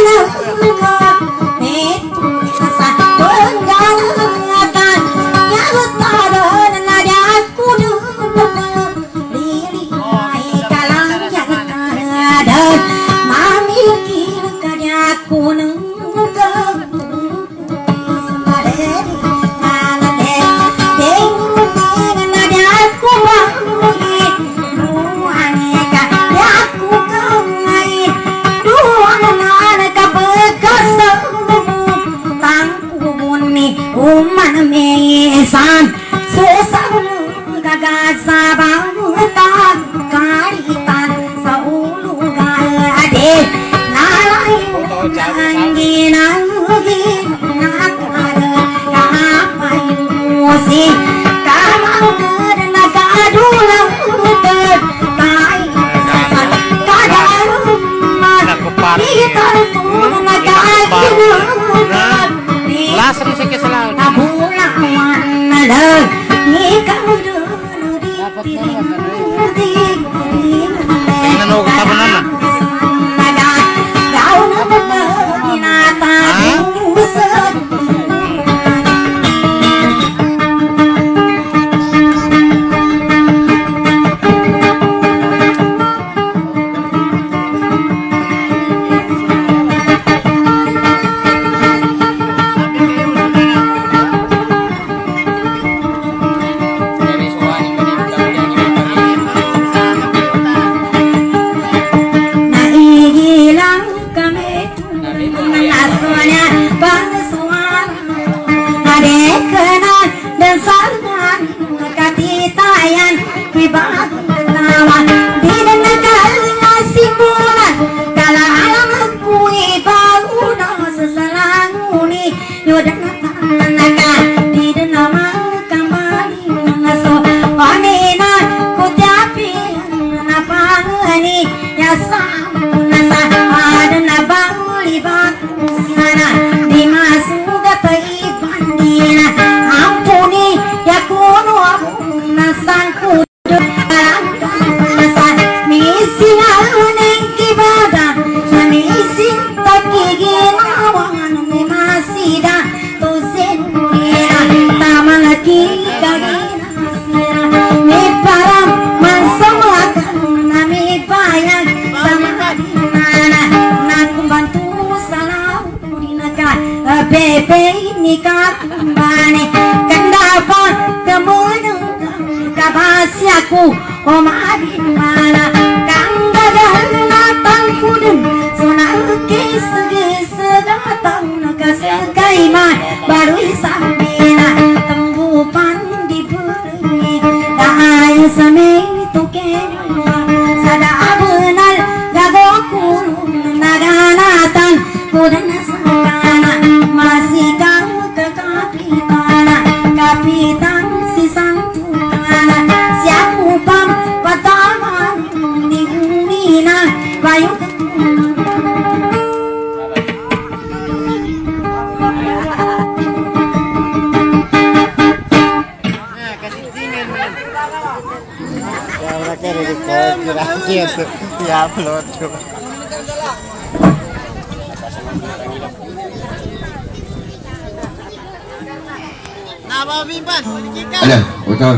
Ada, betul.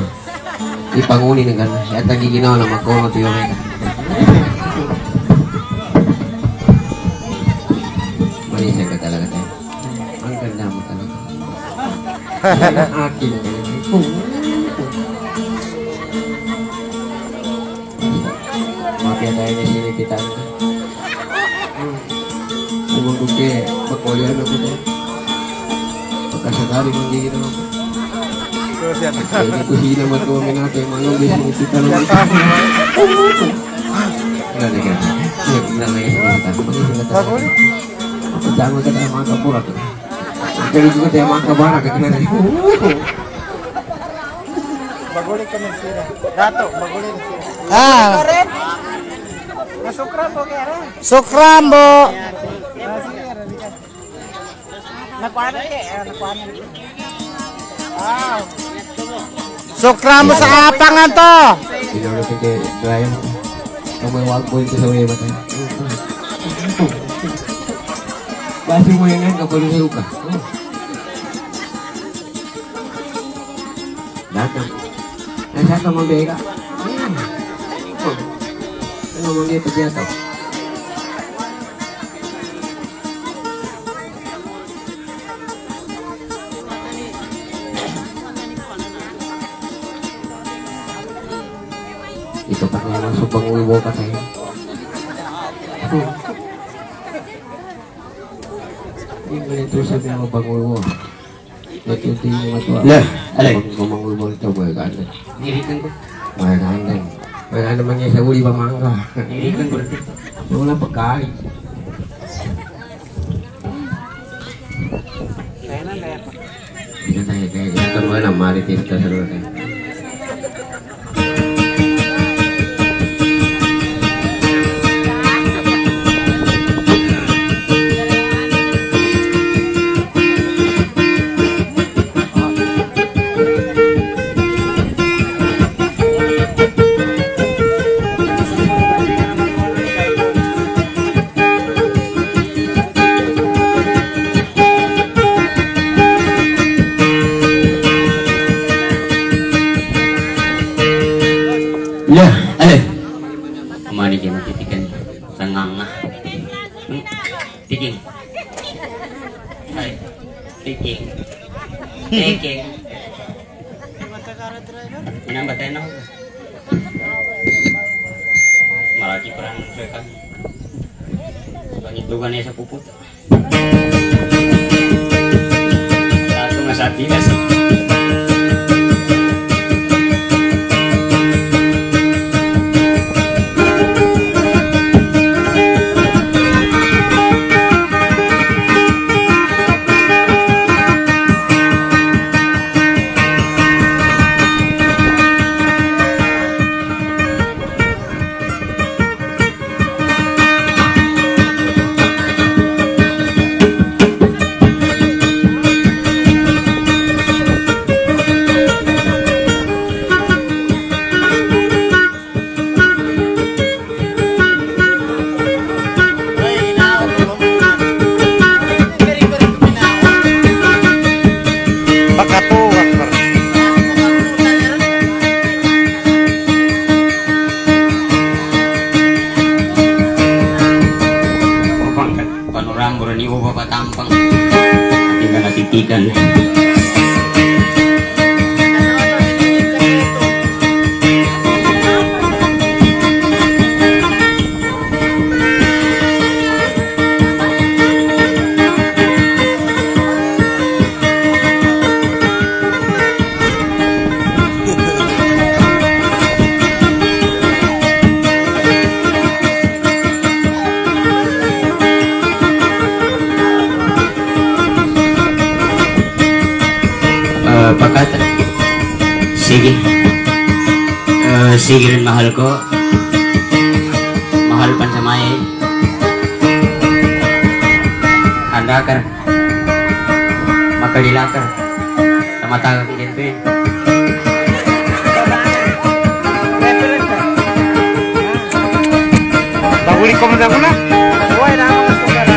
Di panguni dengan ya tadi gino nama kono tiyo mereka. Mari saya kata lagi. Angkat nama kali. Akin. Maka ada ini sini kita. Umum buke perkuliahan aku deh. Bekas sekali menggigit aku. Ini tuh sih nama tua menate malam biasanya kita lawan. Enggak deh kan? Iya benar lagi kita. Jangan kita makan pura tuh. Jadi juga dia makan barang kena nih. Bagulik ka sila. Dato, bagulik sila. Masuk rambo kaya. Sukrambo. Nakuha na. Sukrambo sa apangan to. Tidak ada pikir lain. Kamu yang waktu itu saya baca. Kasih mo yan kapag lumayo ka. Datang. Nasa ka mabeka. Ano mga ito siya to? Ito pa nga masuk pangulo ka tayo. Yung ganito sabi mo pangulo. Ito yung matua. Lah, alay. Kung mangulo ito, may ganda. Irikan ko. May ganda. May ganda naman niya sa uli ba mangga. Irikan ko. Wala pagkain. Hindi na tayo kaya ganito mo na maritis ka sa lula tayo. Lah, alay. Kumani kayo matitikan. Sangang nga. Tiking. Ay, tiking. Tiking. Inang tayo na ako. Maraki perang saya kan. Pangitugan niya sa puput. Satu nga sa tigas. Ikan. Pakat. Sige. Sige rin mahal ko. Mahal pan sa may. Handa ka. Makalila ka. Tamataga ka dito eh. Bahuli ko muna muna. Buhay na ako mas kumara.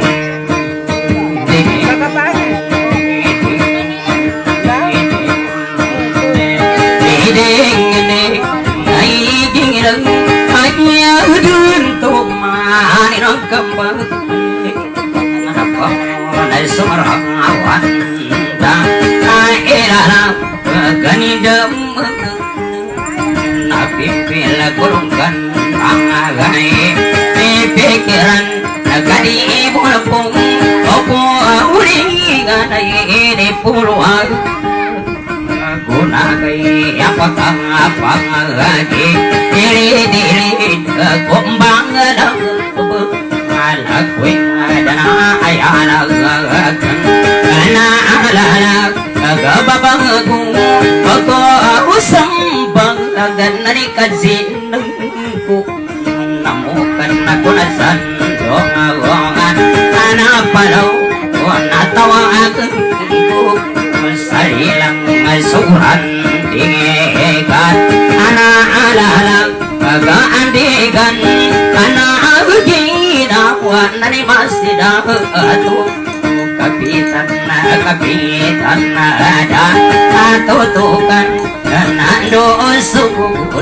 Kurungkan pangagai pikiran nagadi bulpung opo uri ganai di puluhan guna kai apakah lagi diri kumbang dang anak wing dana ayana kana alala gababang ku aku usang bang ganari kazinku namukan aku nasan dongan anak palau natawa aku sarilang suran dingekan anak alalang kagandikan anak begina nani masih datu kapitan ada tutukan nando sukul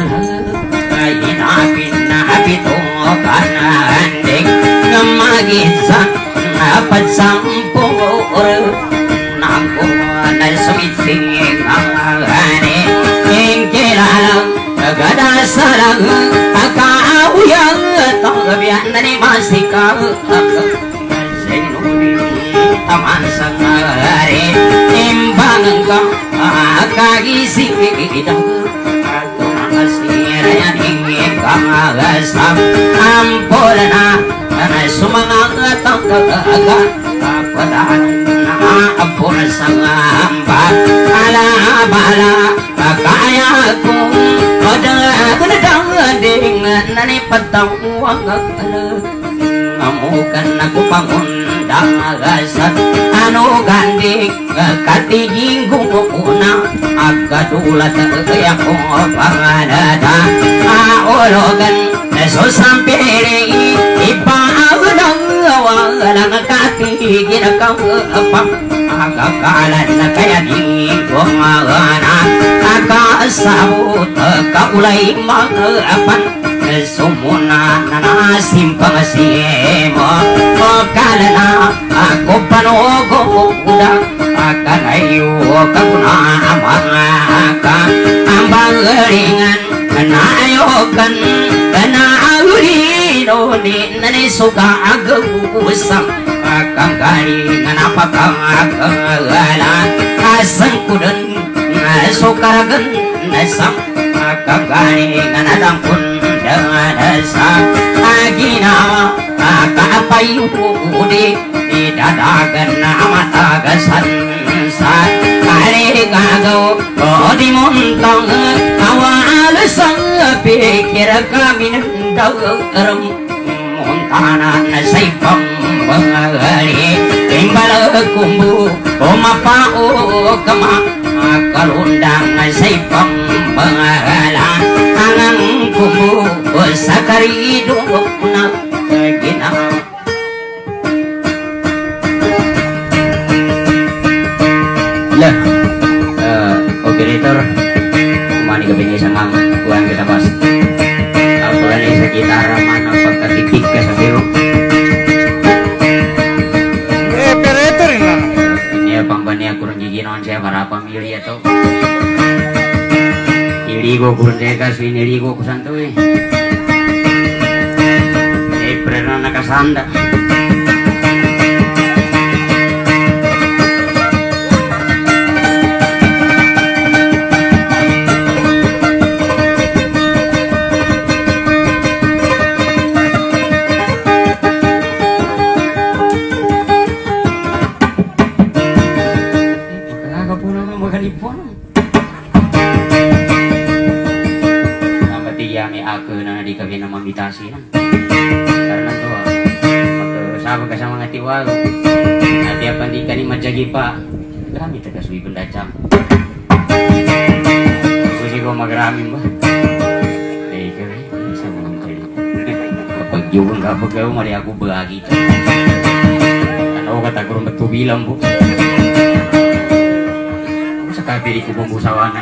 nabi tukan andeng ngamagisan apa sampur nampu na sumising angane ingkiralang gada sarang akau yang biar nani masih kau taman sangare timbang engkau kagisi idang aku masih raya ingin kagasam ampolna semangat tangga kepadaan ampun sangamba ala bala kayaku pada gedang dengan nani petang uang amukan aku bangun dangasat anu ganding kati jinggung una agadulat kaya ko panganada aologan so sampere ipaudang walang kati ginakang apang agakalan na kaya jinggung agana akasabot kaulay magapan sumuna na simpang simo kalana ako panogo udah akan ayo kakuna amaka ambang ringan kenayokan kena agurino ni nani suka agusam akang garingan apa kang akagalan asang kuden sukaragan nasam akang garingan adang pun dasar agina kapayu udi dadagan mata gasan sat kare gago di montong awal sang pikir kami nendang montana nasai pembangali timbal kumbu omapa kama kalundang nasai pembangalan anang kumbu sakari dukna gina lah operator kumani kepingin sangang kuang kita pas apa ini sekitar mana pakai titik ke sabiru operator ini pambani aku renjigi non saya para pamilya tuh iligo kurang dekas ini iligo kusantui pernah nakasanda imitasi na karena to magkasama ka sa mga tiwalo at yapan di ka ni madjagi pa grami tagaswi bundacam kasi ko magramin ba eh kaya sa mga kali kapag yung kapag kayo mali ako bahagi ano kata kurang betul bilang bu sa kapili ko pumbusawana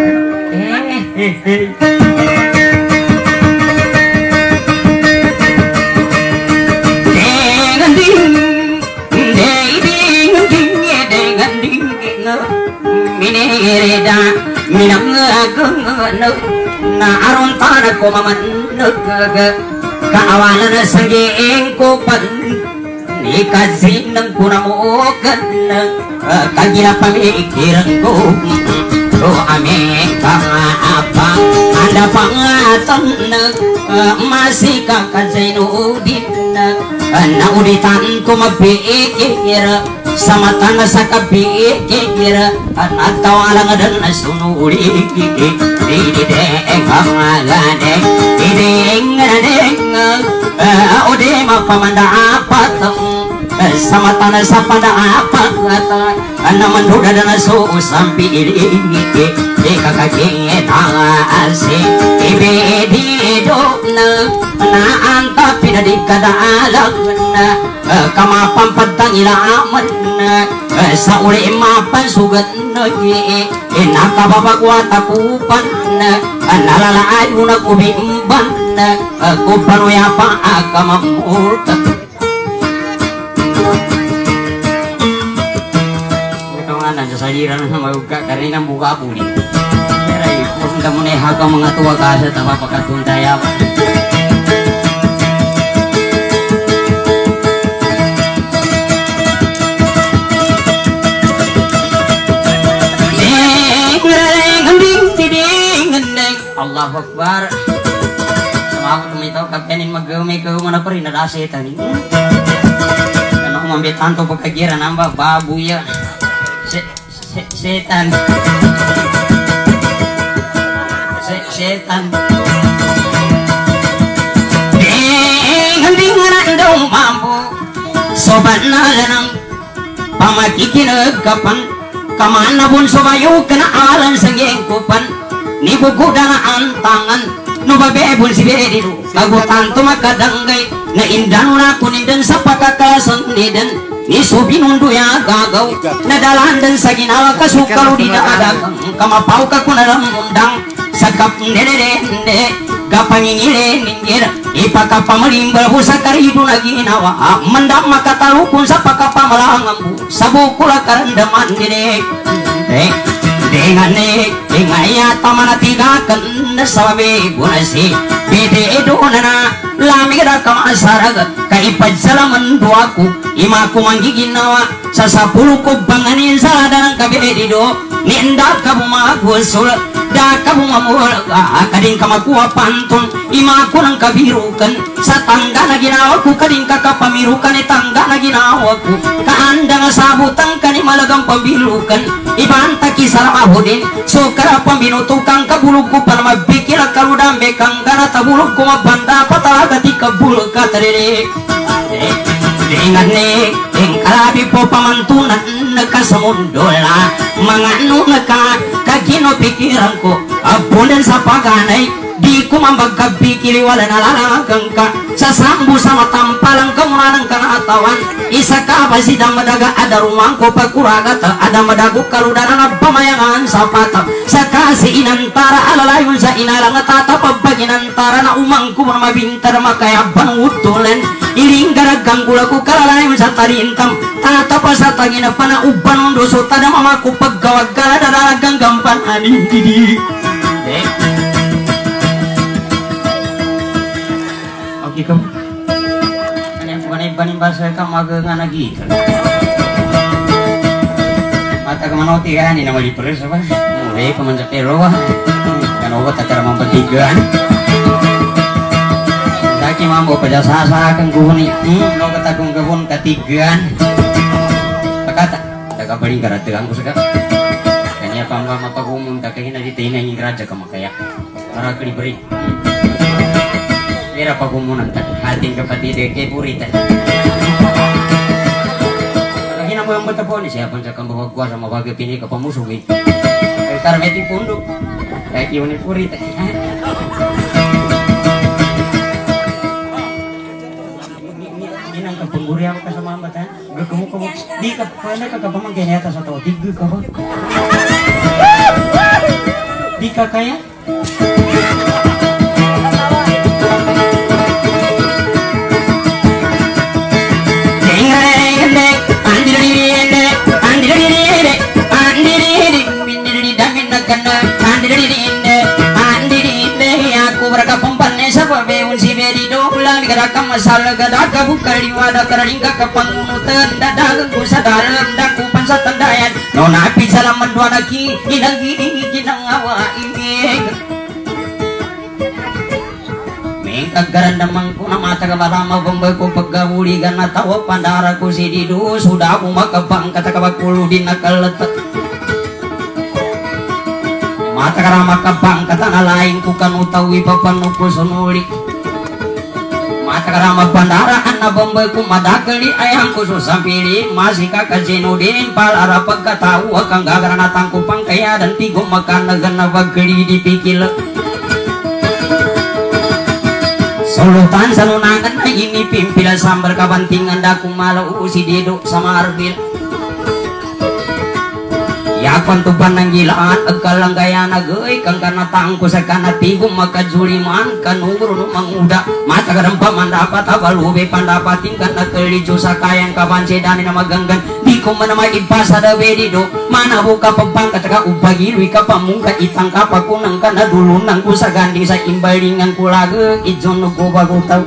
minirida minang ageng na aron tanah ko mamanag kaawalan na sangiing ko pan ni kasi ng punamukan kagila pamikiran ko o aming pangapang anda pangatan masih kakasay nudin nauditan ko mapikir sama tanah sakapikir at tawalang dan sunuri di deng pangagane deng ode mapamanda apat sama tanah sapada apat naman duda na so sampi iringi kakakingin asi ibedido na anta pinadikadaalag na kamapang pagtangilaman sa uli mapan sugat na nakababagwa takupan nalalay mo na kubimban kupanuya pa akamamurta. Sa saliran na maguga karena buka puli. Pero kung kamu neha ka mga tuwa kasa tama pagkatuntaya. Allahu Akbar. Sama aku temen tahu kaptenin magame ko mana pa rin nadasetan ni. Ano umambit tanto pagkagira namba babu ya. Setan setan dengan daw mampu sobat na lang pamakikinagapan kamana pun sobayo kena alan sanggengkupan ni buku danaan tangan no babebun si bediru kagutan tumakadangay na indano na kunindan sa pagkakasan nidan ni subinundu ya gagaw nadalan dan sa ginawa kasukaw di na adagang kamapaw ka kunalang undang sakap nere kapangingire ninggir ipakapamalimbal ko sa karido na ginawa mandam makatalukon sa pagkapamalangambu sa bukula karandaman dire dengan ingaya tamanatigakan na sabi bunasi bede edona na lamira kamasaraga kaipad salaman duaku imaku manggiginawa sa 10 ko banganin sa darang kabedido ninda ka bumagusul da ka bumamulaga kading ka makuha pantun imaku nang kabirukan sa tangga na ginawa ko kading kakapamirukan tangga na ginawa ko kaanda nga sabutang kani malagang pambilukan ibanta kisara mahudin so kara pambinutukang kabulog ko para magbikil karudambe kang gana tabulog ko mabanda patalaga di kabulog ka tarire dengan ing kalabi po pamantunan nagkasamundo na mga nunaka kagino pikiran ko apunan sa paganay di ko mambagkabikili wala nalalagang ka sa sambu sa matampalang kamunan ng kanatawan isa ka ba si damadaga ada rumang ko pagkuragat ada madago kaludana na pamayangan sa patap sa kasi inantara alalayon sa inalang at tatapabag inantara na umang ko mabintar makayaban utulan iring garagang gula ko kalalayon sa tarintam tatapa sa tangina panauban undo so tada mamaku paggawag ka na daragang gampan aning didi ikaw kanya ko kanay banibasa ka magangana gitu mata kamanoti ka hindi na malipulis ba mulai pa man sa pero kano ba tatara mampatigaan saki mambo pajasasa kang kuhuni no katakong kahun katigaan pakata tagabaling karatigang ko saka kanya pamba mapagumun takahina di tina yung raja kamakaya para kalibari kira pagumunan ating kapatid kay Purita. Kagina mo yung matapon siya pang sa kambawag kuwa sa mabagay pini ka pamusugi. Kaya tarmeti pundo. Kaya kiyo ni Purita. Ginang kapungguri ako ka sa mga bata. Gagkamu. Di ka pwede ka kapamangkin yata sa tao. Tigil ka ba? Di ka kaya? aku berkapumpannya sababe unsi bedido ulang digerakkan masalah gadaka bukari wadah terlingkak kepangunutan dadagang ku sadaran daku pansatan dayan nona api salam mendua lagi kinang awa ini mengkagaran damang ku nama mata kabalama bambaku pegawuli gana tawa pandaraku sididu sudah aku makabang kata kabakulu dinakaletak mata karama kabang kata na lain ku kan utawi papanuko sunuli mata karama bandaraan na bombay kumadakali ayang khusus sampili masih kakak Zenudin palara pagkatawa kang gagarana tangkupang kaya dan tigo makan na bagli dipikil solutan salunangan na ini pimpilan sambar kabantingan daku malau si Dedo sama Arbil ya kontuban ng gilaan agkalang gaya na gay kang kanatang ko sa kanatigo makajuliman kanugro no manguda matagaram pa man dapat abalube pandapating kan nagkalijo sa kayang kabansedani na maganggan di ko man na maipasa da bedido mana buka pagpangkat ka upagilwi ka pamungka itang kapakunang ka na dulunan ko sa ganding sa imbalingan ko lagi ijon no ko bago tau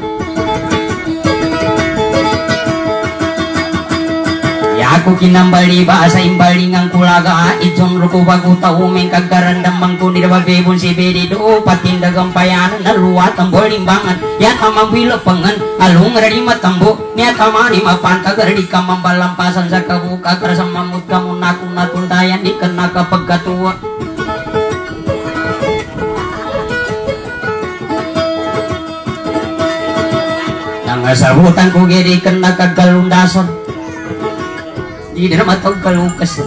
aku kinambali bahasa imbalingan kulaga ijon ruko bagu tau men kagarandam mangku nirbabe bun si bedido patinda gampayan na luat tambolimbangan ya tamang bilepengan alung radi matambo nya tamani mapanta gardi kamam balampasan sa kabuka karasa mamut kamu naku natundayan dikena ka pagkatua nang sabutan ku gedi kena ka galundason di dalam atau kalukas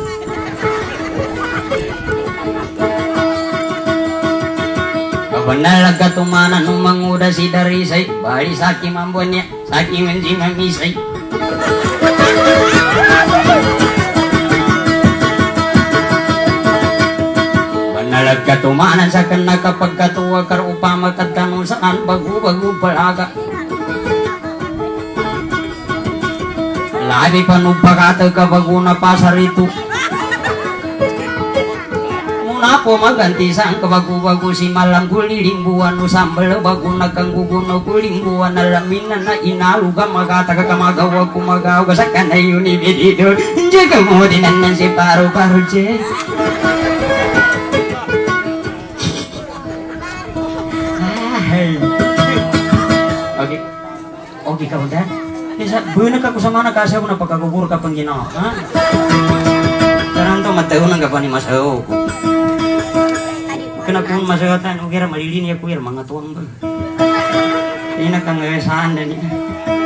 kabanal katumana nung manguda si dari say bari saki mambonya saki menji mamisay banal katumana sa kena kapag katuwa kar upama katanong saan bagu-bagu palaga lagi panupakata kabaguna pasar itu muna po maganti sang kabagu-bagu si malang kulilimbuan no sambal baguna kang guguno kulimbuan alaminan na inaluga magata kakamagawa kumagawa sa kanayon ni bedido jaga mo dinan si paru-paru je oke oke kamu dah bener ka kusama na kasi ako na pagkaguguro ka pang ginawa ha? Karang to matao nang kapani masaw ko kena kung masaw tayo kira malilini ako kira mga tuwang ba ina kang saan na niya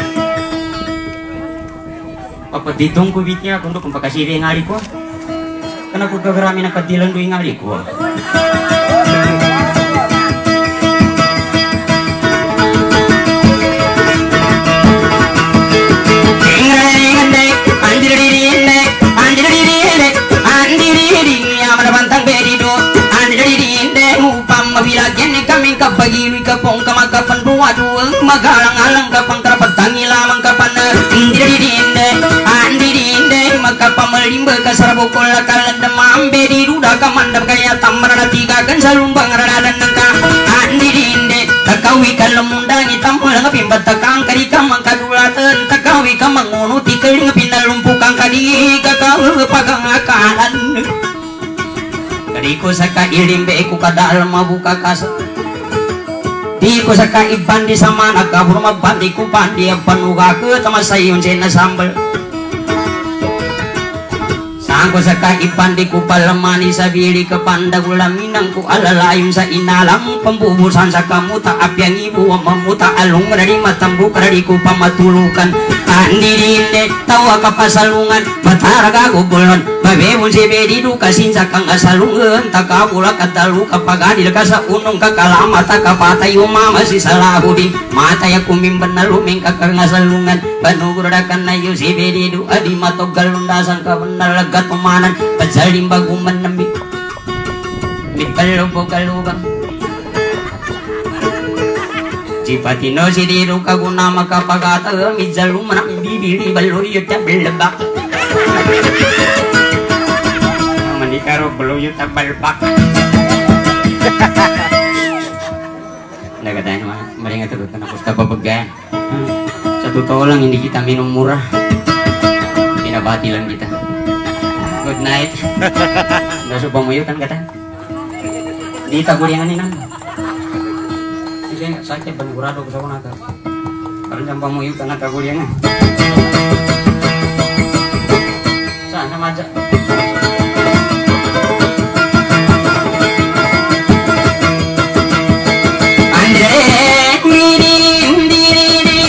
papaditong ko bitya kundo kung pakasiri ang ali ko kena kung kagarami na kadilan do yung ali ko pagi kapong kamagapan buwadu magalang-alang kapang karapatang ilamang kapan andirinde magkapamalimba kasarabukol akalan damambe di duda kamandam kaya tamara tiga kan salumbang radadan nangka andirinde takawi kalamundang itamul ngapimbat takang karikam mangkadulatan takawi kamanguno tikal ngapinalumpukan kadi kakau pagang akalan kadiko saka ilimbe ku kadal mabuka kasa di ko sa kaibandi sama nakabur magbandi ko pandi ang panuga ko tama sa iyon siya na sambal saan ko sa kaibandi ko palamani sa bili ka pandagulaminang ko alalayon sa inalang pambubusan sa kamuta apyang ibu ang mamuta along rari matambu rari ko pamatulukan andirinde tawa ka pasalungan matara ka gugulon babebon si bedido kasinsa kang asalungan takabula katalu kapag adil ka sa unong kakalamata kapatay umama si salahudin mataya kumimban na luming kakang asalungan panuguradakan na yu si bedido adi matog galundasan ka banalagat umanan pagsalim baguman na mitpalo po kalubang Cipatino si Dido kaguna makapagata midzalu manang bibili baluyot ya belebak manikaro baluyot ya balbak nagatayin naman maling atulot na nakusta babagayan sa totoo lang hindi kita minum murah pinabati lang kita good night nasa pamuyutan kata di taguriangan ninang sakit banurado ko sa kuna ka parang jambang mo yung tanaka ko yan saan na madya Andre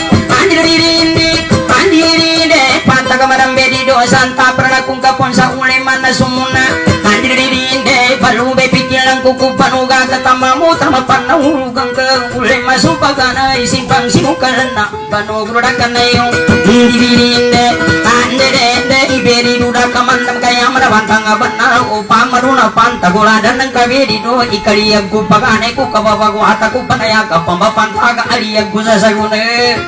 Adangan kuku panuga katamamu tama panahulugang ka ulay masupagana isimpang simukarana panugrudakan na yung hindi ande iberi duda kamandam kaya marabantang abanar upang maruna pantaguladan ng kabiri do ikaliyag ko pagane ko kababago ataku panaya kapambapantaga aliyag ko sa sagune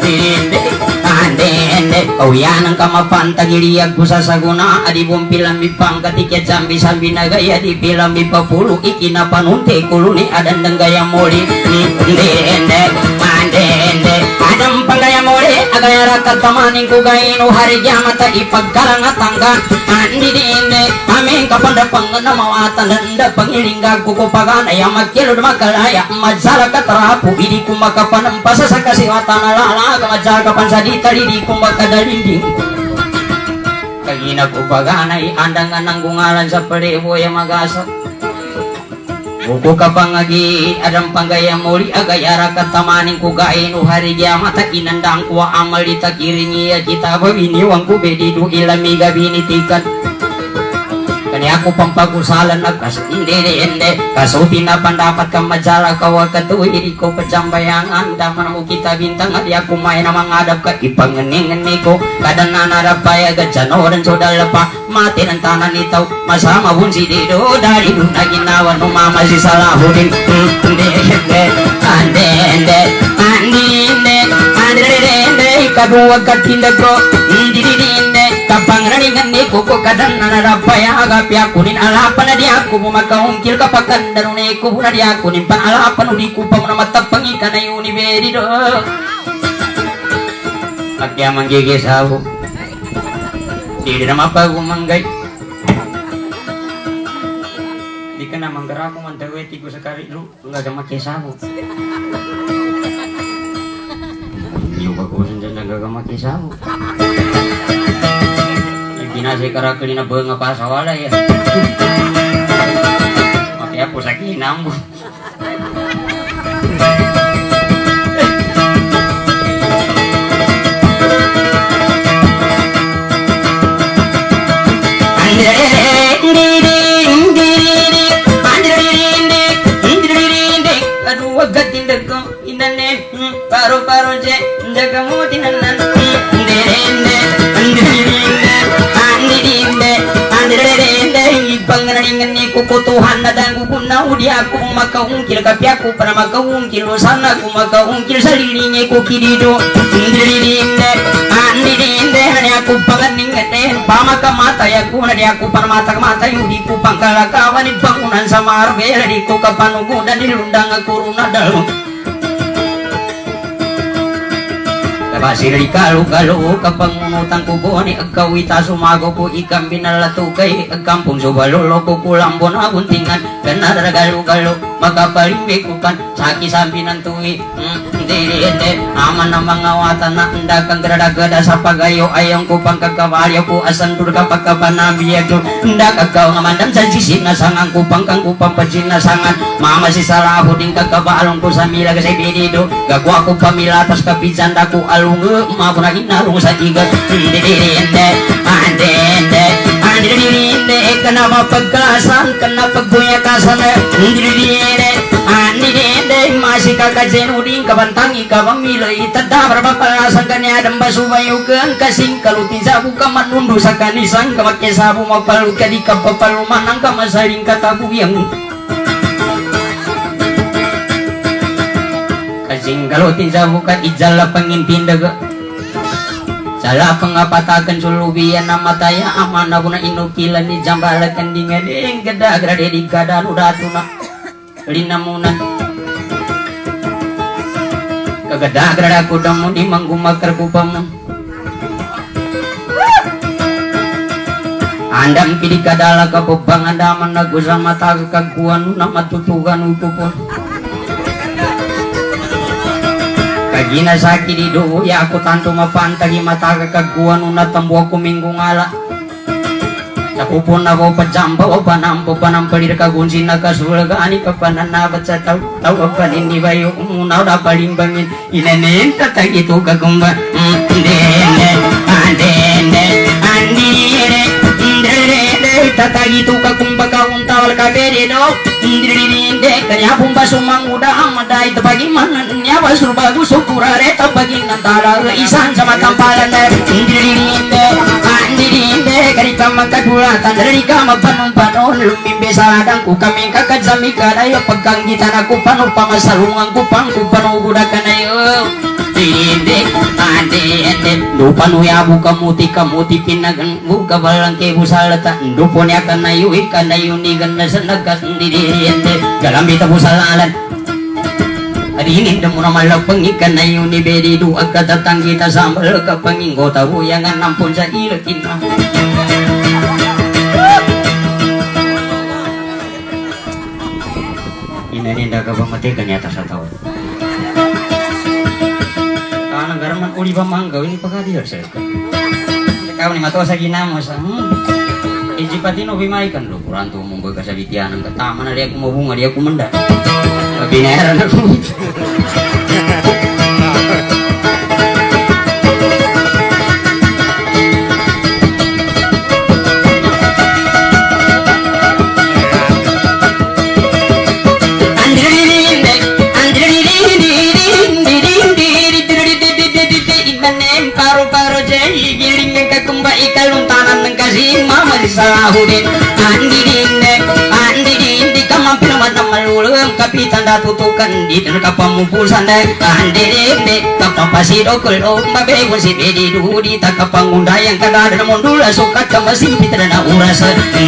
ande kauyan ang kamapantagiliyag ko sa saguna adibong pilami pangkatikya jambi sambi na gaya di pilami papulu ikinapanunti kuluni adan ng gaya muli ande adam panggaya muli agaya rakat tamaning ko gaino hari mata ipagkalang atangga andi dinde aming kapanda pangana mawatan danda pangilinggag ko pagan ay magkilod makalaya madsala katarapu idi ko makapanampas sa kasiwatan alala kamadsa kapansadita idi ko makadalinding kagina ko paganay andangan ng gungalan sa pareho yung magasa buku kapangagi adam panggaya muli agayara katamaning ko gaino hari mata inandang ko amal ditakiringi kita babiniwang ko bedidu ilami gabini tikat kani aku pampagusalan nagkas inde kasuti na pandapat ka majala kawa katuwi iri ko pecambayangan daman mo kita bintang adi aku main na mangadap ka ipangening-ngeni ko kadang nanarapaya gajanoran sodal pa mati ng tanan itaw masama bun si dido dari dun na ginawan mo mama si salahudin ande kaduwag katindag ko inde kapang raningan ni kuko kadang nanarapaya agapi aku nin alapan na di aku bumakahungkil kapakan darunay ko na di aku nin panalapan udi ko pa mo na matapang ikan na yun iberi do kaya manggigis ako di na mapagumanggay di ka na manggara ko mantaweti ko sa karilo nga gamakisabo iyo ka ko sandyan nagamakisabo kinasay karakuli na buhay nga pasawala ya makaya po sa kinam mo aduh wagat tindag ko inane paro-paro je jaga mo tinanan pangaringan ni kukutuhan na dan kukunaw di ako makaungkil kapi ako para makaungkil sana ako makaungkil sa lilinya ko kirido ndirinde hani ako panganingan pamakamata ako na di ako para mata yung di ko pangkalakawan ibangunan sa marbela di ko kapanugudan nilundang ako runadalo Pasir di kalu-kalu kapangunutan ko boni agkawita sumago ko ikam binalatukay agkampung subalolo ko kulambon abuntingan kanara galu-galu makapalimbi ko kan saki sambi nantuwi hindi aman na mga watan na endakang gada-gada sa pagayo ayong ko pangkakawaryo ko asan durga pagkapanabiya ko endakagaw nga mandam sa sisi nasangan ko pangkang ko pampajin nasangan mama si salaho din kakabalong ko sa mila kasi binido gagwa ko pamilatas kapizanda ko alung mabuna inarung sa igat ande kenapa pagkasan kenapa pagbunyakasan ande masih kakak jenuding kabantangi kabang milai tada berapa palasan kanya adam basubanyukan kasing kalau tidak buka manundu sakanisang kamak sabu mapalu kadi kapapalu manang kamasaring katabu yang kasing kalau tidak buka ijala pengintin daga salah pengapatakan sulubian nama taya amanah guna inukilan di jambalakan di ngedeng geda grade di gadan udatuna linamunan kageda grade aku damu di manggumakar kupamun andam kidi kadala kapupang andaman nagu sama taga kaguan nama tutugan utupun kagina sakit di do ya aku tanto mapantagi mata kakaguan una tambo aku minggu ngala sakupon ako pajamba o panampelir kagunsin na kasulga ani kapanan na baca tau kapanin ni bayo una udah palimbangin inanen tata gitu kagumba ande tata gitu kagumba kaunta tawal kaberi do indri kanya pumba sumang udah amadai tepagi mana nya basur bagus syukurare tepagi nantara isan sama tampalan indri kari kamang kadulatan dari kamang panon lumbi besaladang ku kami kakak zami kadayo pegang gitar aku panu pamasalungan ku pangku panu gudakan ayo inde lupa nu ya buka muti pinagan buka balang ke busalata lupa ni akan nayu ikan nayu ni ganda senagas diri inde galam bita busalalan hari ini demu nama lapang ikan nayu ni beri dua kata tang kita sambal ke penginggo tahu yang ampun sa ilakin ini dah kau mati ternyata saya tahu karena garaman uli pamangga ini pagadiar saya kau ni matu sa ginamo sa ijipatino bimaikan lo kuranto membaga sa bitianan ka tama na dia aku mabunga dia aku menda binayaran aku Salahudin andi di kamampir mata malulung kapitan datutukan di dan kapamumpul sandai andi kapapasi dokol babe kunsi bedi dudi tak kapangunda yang kada ada mondula sukat kamasi pitana urasa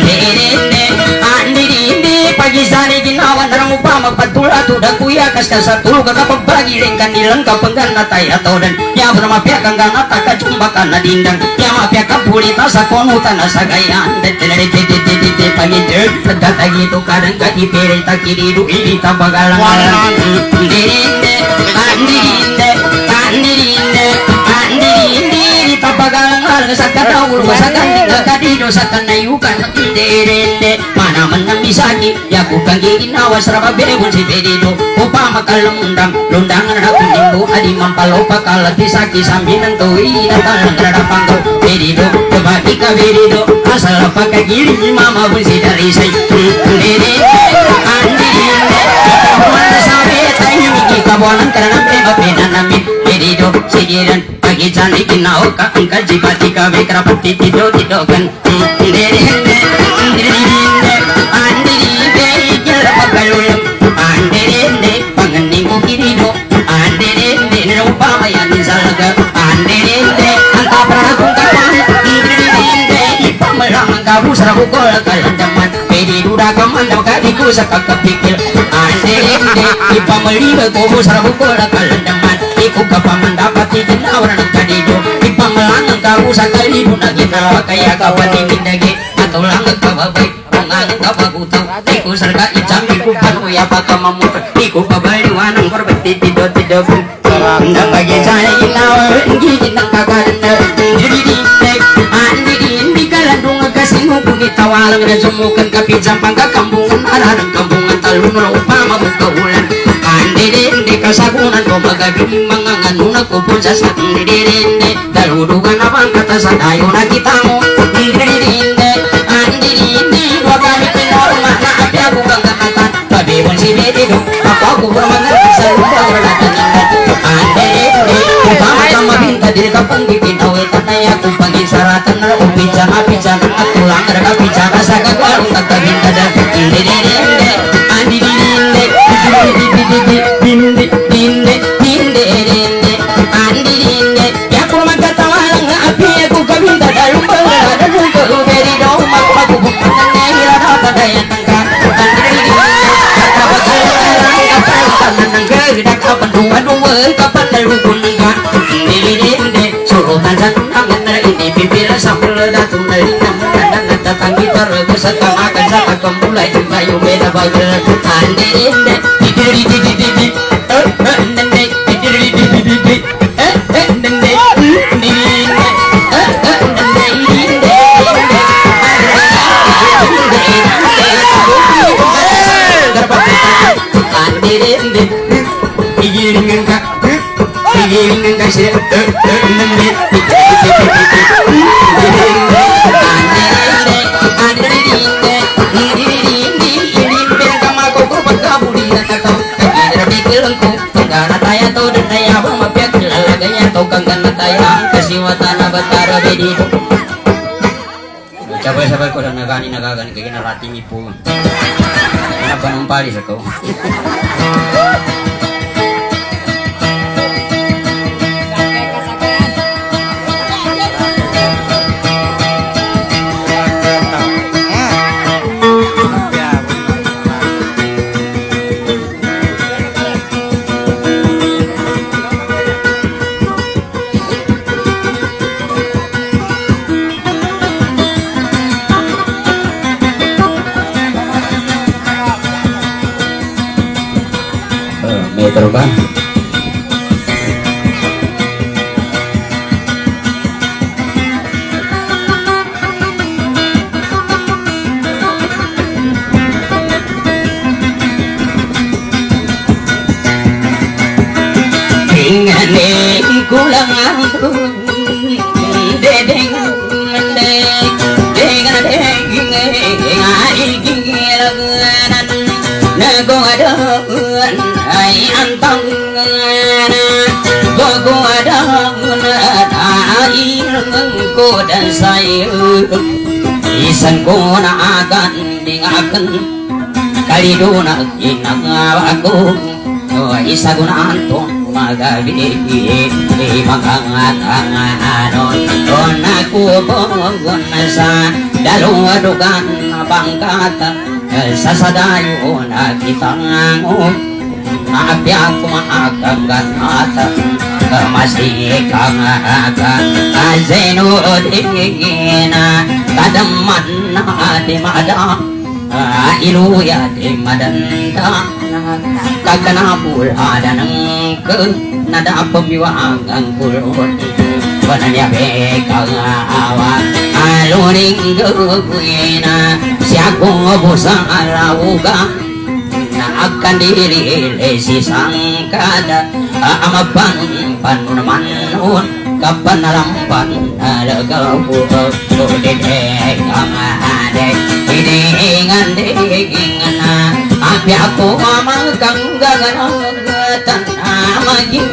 andi pagi sari ginawan darang upama patula tu dakuya kas-kas satu kakap bagi lengkan dilang kapenggan natai atau dan ya bernama pihak kangga nata kacumbakan nadindang ya ma pihak kapulita sakonutan asagayan dede pagi dek tegat lagi tu kadang kaki pere tak kiri du ini tambagalang andi tambagalang sakan daul sakan tinggal kadi dosakan nayukan dede mana menang bisaki ya bukan gigi nawas raba bebun si bedido upama kalundang lundangan aku nimbu adi mampalopa kalati saki sambinan tui datang terhadap panggo bedido kebaki ka bedido asal pakai giri mama pun si dari say dede andi mana sabe tanya miki kabonan karena beba pena namin bedido sigiran pagi cantik kinau ka angka jipati ka bekra putih tido kan dede pagalulem ande pangening ko kirido ande rupa mayan salaga ande anta pragung kapan inde ipamalang kabu sarabu kol kalandaman pedi duda kamandam kadiku sakakapikil ande ipamaliba ko sarabu kol kalandaman iku kapaman dapat tinawaran kadido ipamalang kabu sakali duna kita kaya kapan indage atau lang kababai ngang kabagutu iku sarga ijam iku panu ya pakamamu iku babaliwanang korbeti tido pun ndak bagi saya ilaw ngiji nang kakarna andi kalandung kasingu bugi tawalang dan sumukan kapi jampang ka kambungan arang kambungan talun upama buka ulan andi kasagunan ko magabi mangangan nuna ko pun sa andi daludugan abang kata sa dayo na kitamo si bedido aku bermangan selupa berlatih ande upama sama binta diri kapang dipinta wetan aku pagi saratan upi jama bicara aku lang raka bicara saka garung kata binta dan andi andi ya aku maka tawalang api aku kabinta dalam berada dulu bedido aku bukan ngira pada yang kapan dua kapan terhubung enggak dede suruhan sanangan ini pipil sambil datang dari namun datang kita rebus makan saat kembulai kayu beda bagel ande bedi itu sabar ko dan nagani kaya narating ipo kenapa numpali sa ko terbang tinggalin kulang aku dedeng mendek dengan deging ngai gilanan nago adaun ai antang gogo adaun ai ko dan sayu isan ko na akan dingaken kaliduna inang aku isa gunanton magabi magangatanganon don aku bongon sa daluadugan pangkata sasadayo na kitango maapyang kumaakanggan mata masih kangakan azeno dingina kadaman na di madam iluya di madanda kaganapul ada nang ke nada pembiwangan kulot pananya bekang awan aluning guina siakong busang alawuga na akan diri lesi sangkada amapan panunamanun kapan alampan alagaw dedek amade hiningan deging na api aku mamang kanggangan maging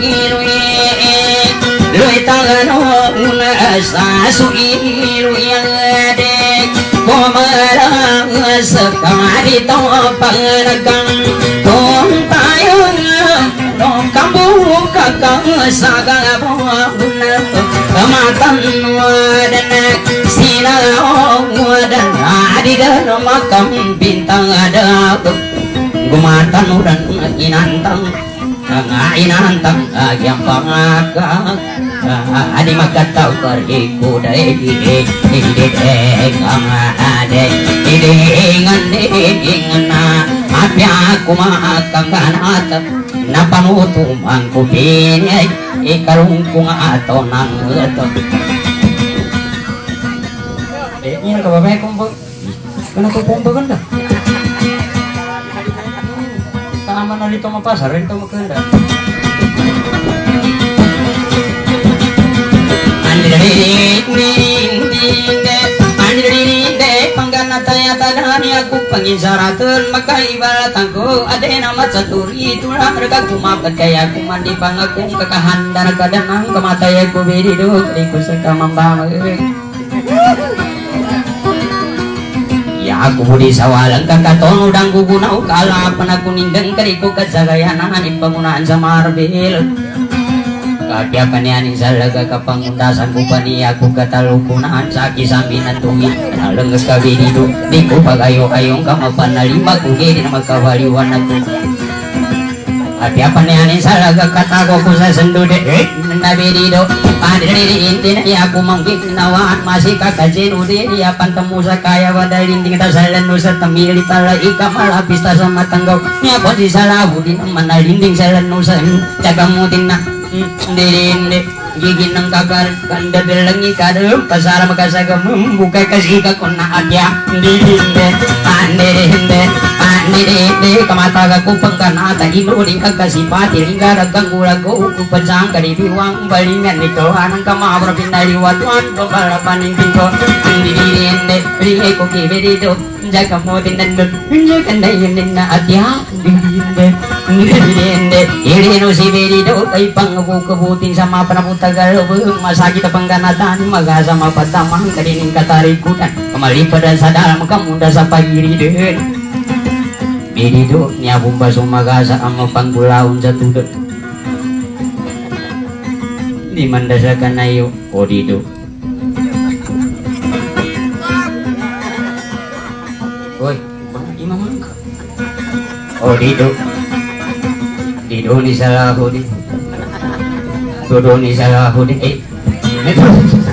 luy tangan sa suilu yang dek kumarang sekali to pangnagang kung tayo nung kamu kakang sagabon kamatan wadanak sinalaw wadanak di dalam makam bintang ada gumatan udan inantang inantang yang pangaka adi makatau kariku dai didek amade didengan dengana api aku makang kanata napanutu mangku pinyai ikarungkung atau nang eto ini ka babae kumpul kenapa kumpul kan dah tama na dito mapasar ito maganda panggana tadani aku pangisaratan maka ibaratang ko adena matsaturi tulang rega kumapat kaya kumandi pangakung kakahandar kadanang kamatay ko berido iku sekamambang ya aku budi sawalang kakaton udang gugunau kalapan aku nindeng kariku kajagayanan di penggunaan samarbel kapiakan yaning salaga kapangundasan ko pa niya ako katalukunan sa kisaminan tuwi nalanggas kabinido di ko pagayo-ayong kamapanalima kung gini na magkawaliwan ako kapiakan yaning salaga katago ko sa sandude nabinido paniririnti na iya ako manggiginawan masih kakajinude iya pantemu sa kaya wadalinding tasalan no sa tamili tala ikamalapis ta sa matanggaw niya po di salabu din ang manalinding salan no sa jagamutin na dinde gigin ng kakar kanda belangi kadem pasara makasaga membuka kasih kakona adya dinde ande kamata ka kupang kanata inuling kagkasipati lingga raggangulago kupajang karibiwang balingan nito anang kamabra pinaliwatuan pabalapanin pinto dinde ringe ko kibirito jaga mo dinandun jaga na yun na adya dinde Irino si Berido ay pangkabutin sama panaputagal masakit pangganatan maga sama patamang kadining katarikutan kembali pada sadar kamu dasa pagiridin Berido nyabung baso magasa ang panggulaon sa tudot di mandasakan ayo Odido Oi, imam ka Odido Dido ni Salahudin Dodo ni Salahudin Ito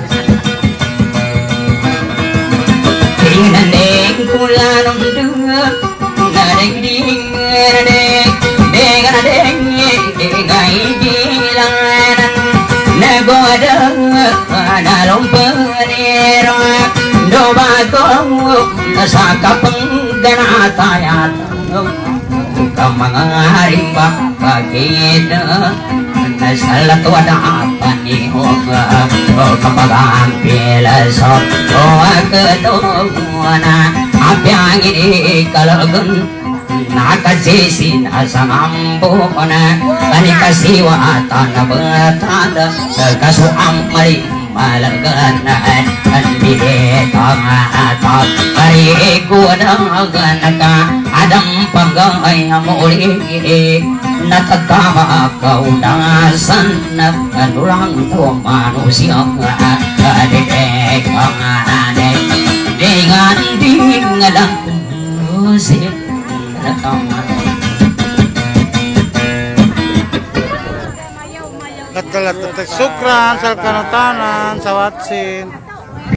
Tingnan kulanong dunga Ngadeng ding Ngadeng Ngadeng Ngay bilangan Nagoda Dalong penero Dobago Nasakapang ganatayat Kamangarimba Pagina Nasalat wada apa ni Oga Kapagang pilasok Kedona Apa yang ini Kalagun Nakasisin Asamambona Kanikasiwa Tanah bertanda Kasu amari Malaganan Andide Tangatak Kariku Daganaka Adam Pagay Amuli Natatama Kaudasan Nanulang to manusia Kadidek Panganade Dengan dingadang Musik Sukran sal kanutanan sa watsin.